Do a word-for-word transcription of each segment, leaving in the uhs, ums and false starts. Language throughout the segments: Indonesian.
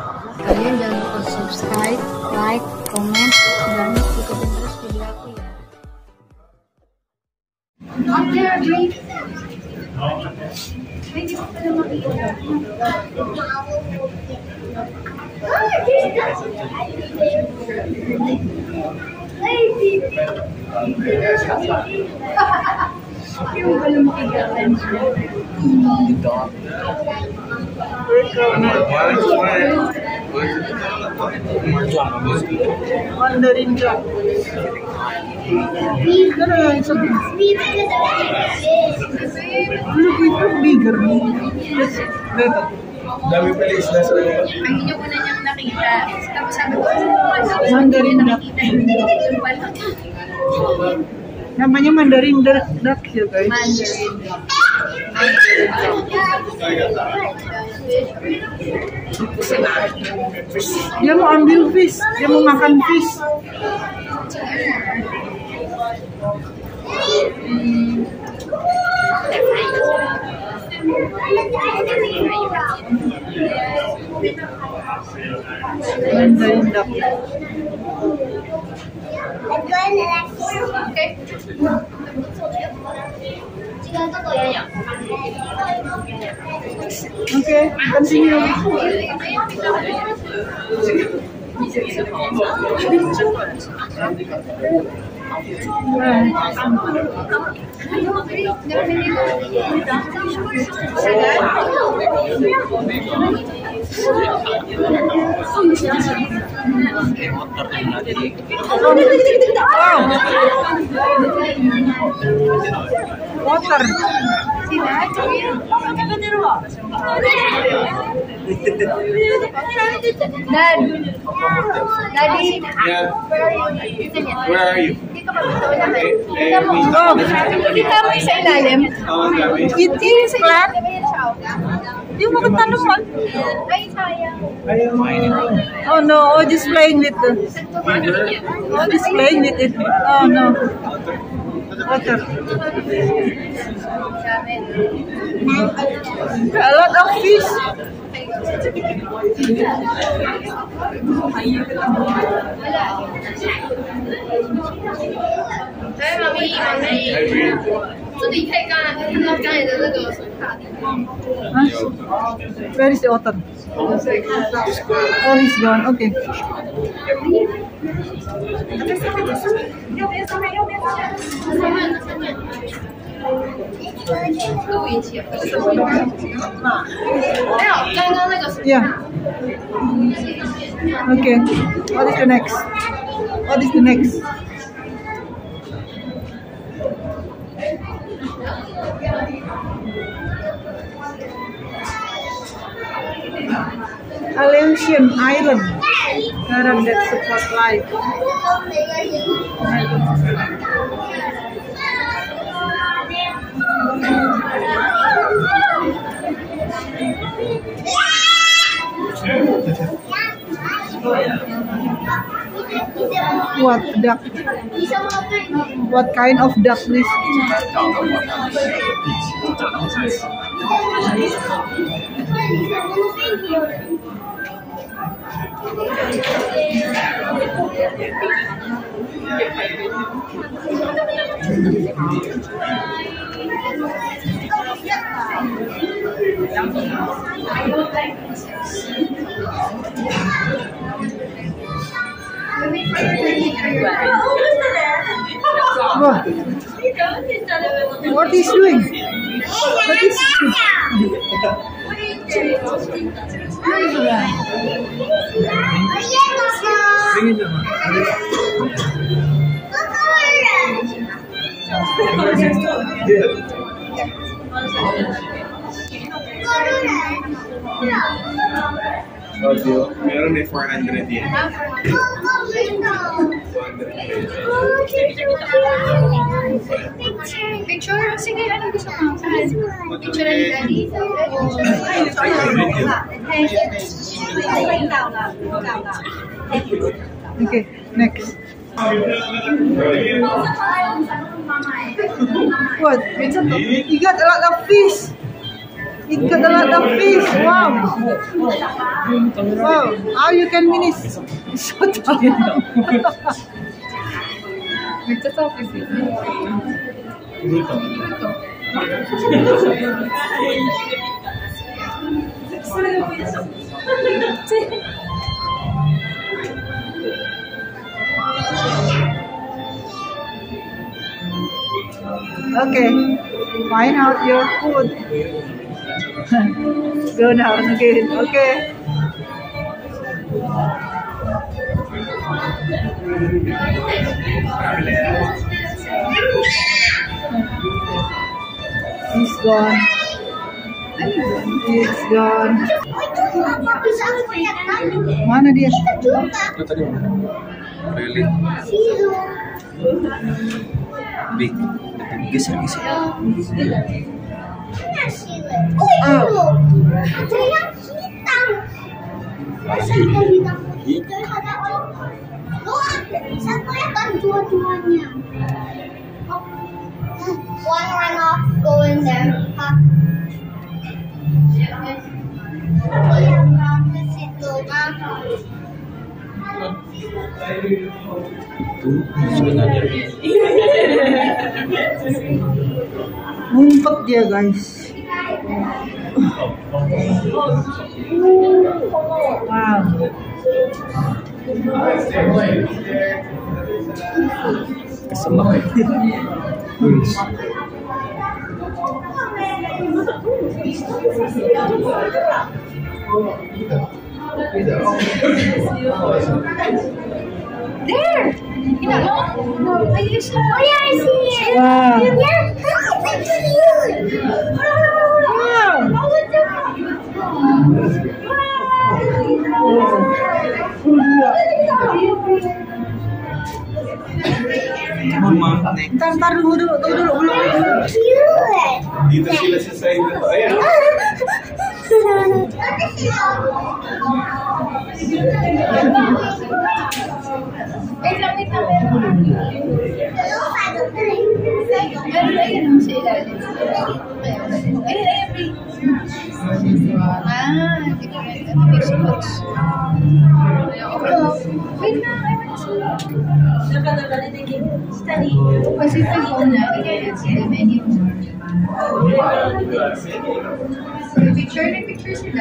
Kalian jangan lupa subscribe, like, comment, dan ikutin terus video aku ya. Mandarin duck. Look, it's bigger. That's better. Dami pala isla sa Ang inyo ko na niyang nakita. Tapos sabi ko, Mandarin duck. Namanya Mandarin duck, duck ya guys. Mandarin. Dia mau ambil fish, dia mau makan fish. Mandarin duck. Okay, continue. Water. Dad. Daddy. Yeah. Where are you? Oh, Kita mo sa ilalim. Oh, dami. it is flat. Di mo katanungan. Ay, sayang. Oh no, oh just playing with the. Oh, just playing with it. Oh no. Water. A lot of fish. Hey, mommy, mommy. 这里可以刚才看到刚才的那个水塔地方。 Huh? Where is the otter? Oh, he's gone. Okay. 录一起。没有，刚刚那个水。 Yeah. Okay. What is the next? What is the next? Aleutian Island. Cara, that's the spotlight. What duck? What kind of duck this? What? What is doing? What is Audio. Meron may four hundred yen. Picture? Sige, ano gusto mo? Picture ni Daddy? Okay, next. What? You got a lot of fish. It got a lot of fish. Wow. Wow. How you can finish? So tired. Okay, find out your food. Go now again. Okay. He's gone. He's gone. Mana dia? Itu tadi mana? Really? Big. Geser geser. Oh. Ada yang hitam. Masa ada hitam putih ada orang. Oh, satu ya kan dua-duanya. One run off, go in there. Huh? Yang ke situ mah. Itu sebenarnya. Ngumpet dia guys. Wow. Kesemak ya. There! You know? No, I used to. Oh, yeah, I see it. Wow. Yeah, that's cute. Wow. Ntar, ntar dulu, dulu, tunggu dulu, belum dulu. Cute. Dito sila sa side na to. Ayan. Eh, lapit na meron. Meron na yun sa ilalim. Ayun, ayun, ayun. Ah, hindi ko rin. Ano may spots? Wait na, I want to. Kasi dito na, we can see the menu. Picture na picture sila.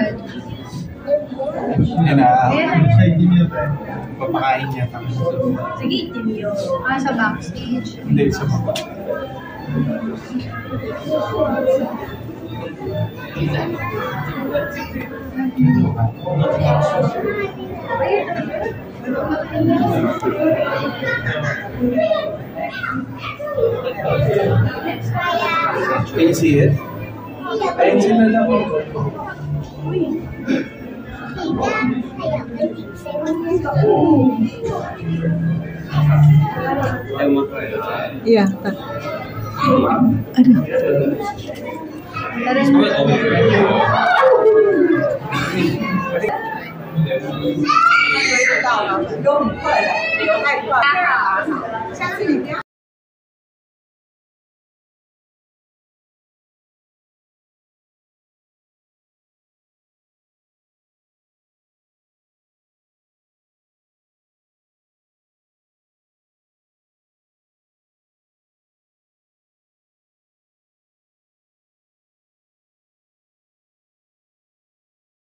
Yan na. Papakain niya. Sige, itim yun. Ah, sa backstage. Hindi, sa baba. Can you see it? Ayun sila lang. Iya, tar. Aduh.